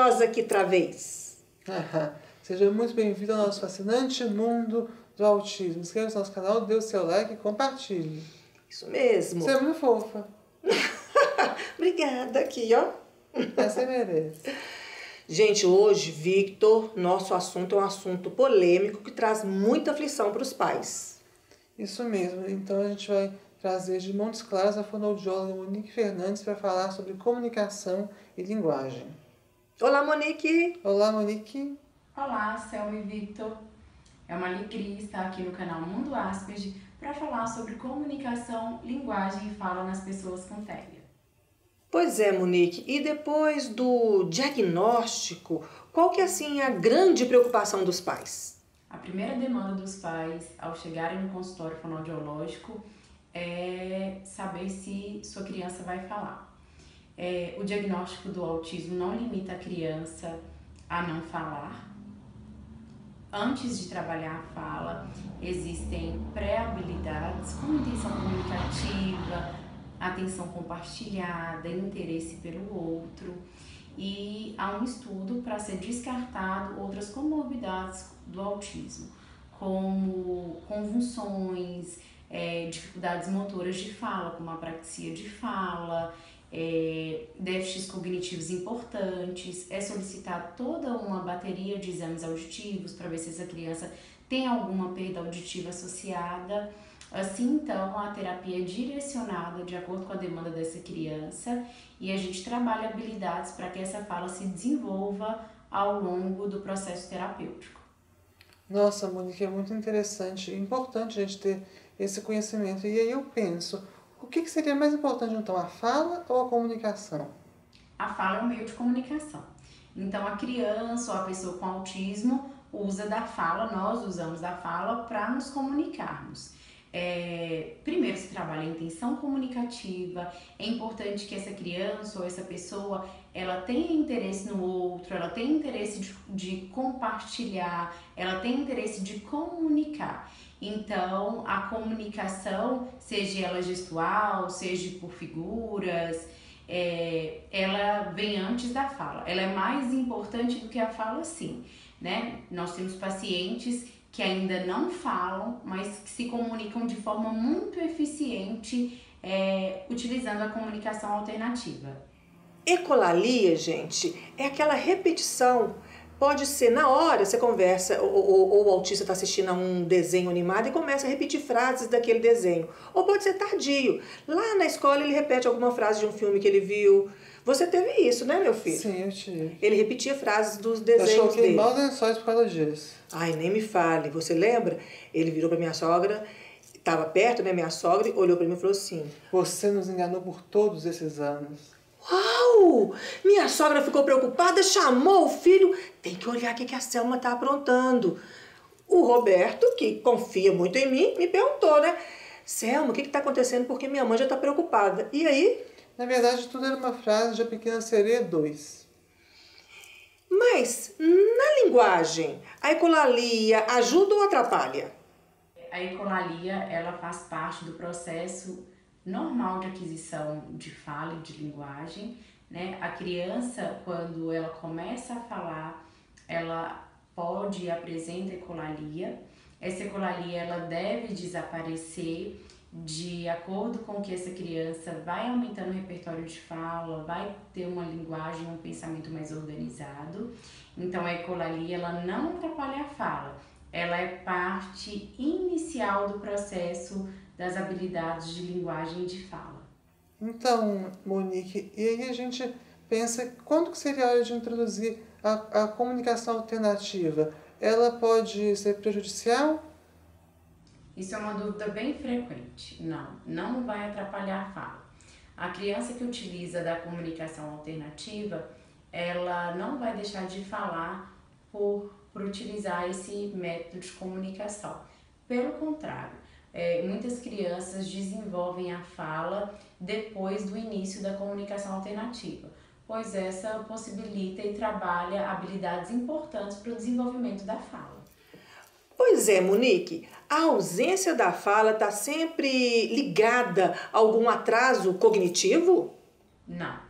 nós aqui outra vez. Seja muito bem-vindo ao nosso fascinante mundo do autismo. Inscreva-se no nosso canal, dê o seu like e compartilhe. Isso mesmo. Você é muito fofa. Obrigada, aqui, ó. Você merece. Gente, hoje, Victor, nosso assunto é um assunto polêmico que traz muita aflição para os pais. Isso mesmo. Então a gente vai trazer de Montes Claros a fonoaudióloga Monique Fernandes para falar sobre comunicação e linguagem. Olá, Monique. Olá, Monique. Olá, Selma e Victor. É uma alegria estar aqui no canal Mundo Asperger para falar sobre comunicação, linguagem e fala nas pessoas com TEA. Pois é, Monique. E depois do diagnóstico, qual que é assim a grande preocupação dos pais? A primeira demanda dos pais ao chegarem no consultório fonoaudiológico é saber se sua criança vai falar. O diagnóstico do autismo não limita a criança a não falar. Antes de trabalhar a fala, existem pré-habilidades como intenção comunicativa, atenção compartilhada, interesse pelo outro. E há um estudo para ser descartado outras comorbidades do autismo, como convulsões, dificuldades motoras de fala, como apraxia de fala, déficits cognitivos importantes. É solicitado toda uma bateria de exames auditivos para ver se essa criança tem alguma perda auditiva associada. Assim, então, a terapia é direcionada de acordo com a demanda dessa criança e a gente trabalha habilidades para que essa fala se desenvolva ao longo do processo terapêutico. Nossa, Monique, é muito interessante e importante a gente ter esse conhecimento. E aí eu penso, o que seria mais importante então, a fala ou a comunicação? A fala é um meio de comunicação. Então, a criança ou a pessoa com autismo usa da fala, nós usamos da fala para nos comunicarmos. Primeiro se trabalha a intenção comunicativa. É importante que essa criança ou essa pessoa ela tenha interesse no outro, ela tenha interesse de compartilhar, ela tenha interesse de comunicar. Então a comunicação, seja ela gestual, seja por figuras, ela vem antes da fala. Ela é mais importante do que a fala, sim, né? Nós temos pacientes que ainda não falam, mas que se comunicam de forma muito eficiente, utilizando a comunicação alternativa. Ecolalia, gente, é aquela repetição. Pode ser na hora, você conversa, ou o autista está assistindo a um desenho animado e começa a repetir frases daquele desenho. Ou pode ser tardio. Lá na escola ele repete alguma frase de um filme que ele viu. Você teve isso, né, meu filho? Sim, eu tive. Ele repetia frases dos desenhos dele. Eu choquei mal lençóis por causa disso. Ai, nem me fale. Você lembra? Ele virou pra minha sogra, estava perto, né, minha sogra, olhou pra mim e falou assim: Você nos enganou por todos esses anos. Uau! Minha sogra ficou preocupada, chamou o filho. Tem que olhar o que a Selma tá aprontando. O Roberto, que confia muito em mim, me perguntou, né? Selma, o que tá acontecendo? Porque minha mãe já tá preocupada. E aí? Na verdade, tudo era uma frase de A Pequena Sereia 2. Mas, na linguagem, a ecolalia ajuda ou atrapalha? A ecolalia, ela faz parte do processo normal de aquisição de fala e de linguagem, né? A criança, quando ela começa a falar, ela pode e apresenta ecolalia. Essa ecolalia, ela deve desaparecer de acordo com que essa criança vai aumentando o repertório de fala, vai ter uma linguagem, um pensamento mais organizado. Então a ecolalia, ela não atrapalha a fala, ela é parte inicial do processo das habilidades de linguagem e de fala. Então, Monique, e aí a gente pensa, quando que seria a hora de introduzir a comunicação alternativa? Ela pode ser prejudicial? Isso é uma dúvida bem frequente. Não vai atrapalhar a fala. A criança que utiliza da comunicação alternativa, ela não vai deixar de falar por utilizar esse método de comunicação. Pelo contrário, muitas crianças desenvolvem a fala depois do início da comunicação alternativa, pois essa possibilita e trabalha habilidades importantes para o desenvolvimento da fala. Pois é, Monique, a ausência da fala está sempre ligada a algum atraso cognitivo? Não.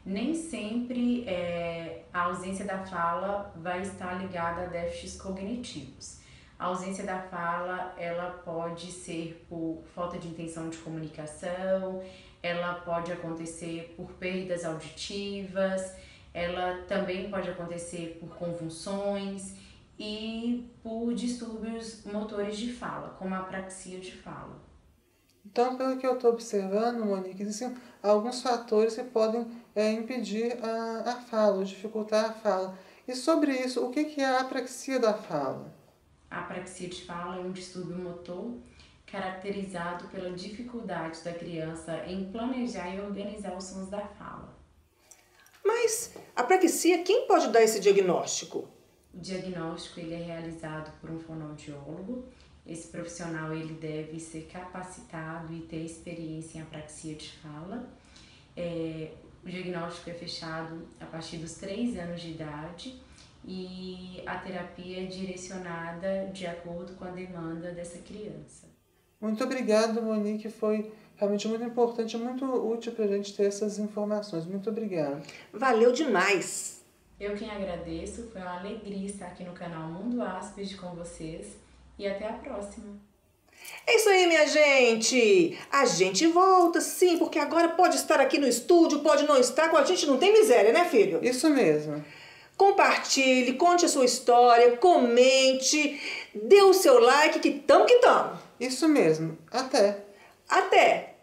Nem sempre a ausência da fala vai estar ligada a déficits cognitivos. A ausência da fala, ela pode ser por falta de intenção de comunicação, ela pode acontecer por perdas auditivas, ela também pode acontecer por convulsões e por distúrbios motores de fala, como a apraxia de fala. Então, pelo que eu estou observando, Monique, existem alguns fatores que podem impedir a fala, ou dificultar a fala. E sobre isso, o que é a apraxia da fala? A apraxia de fala é um distúrbio motor caracterizado pela dificuldade da criança em planejar e organizar os sons da fala. Mas a apraxia, quem pode dar esse diagnóstico? O diagnóstico ele é realizado por um fonoaudiólogo. Esse profissional ele deve ser capacitado e ter experiência em apraxia de fala. O diagnóstico é fechado a partir dos 3 anos de idade e a terapia é direcionada de acordo com a demanda dessa criança. Muito obrigado, Monique. Foi realmente muito importante, muito útil para a gente ter essas informações. Muito obrigado. Valeu demais! Eu quem agradeço, foi uma alegria estar aqui no canal Mundo Aspide com vocês e até a próxima. É isso aí, minha gente! A gente volta, sim, porque agora pode estar aqui no estúdio, pode não estar, com a gente não tem miséria, né, filho? Isso mesmo. Compartilhe, conte a sua história, comente, dê o seu like, que tamo que tamo. Isso mesmo. Até! Até!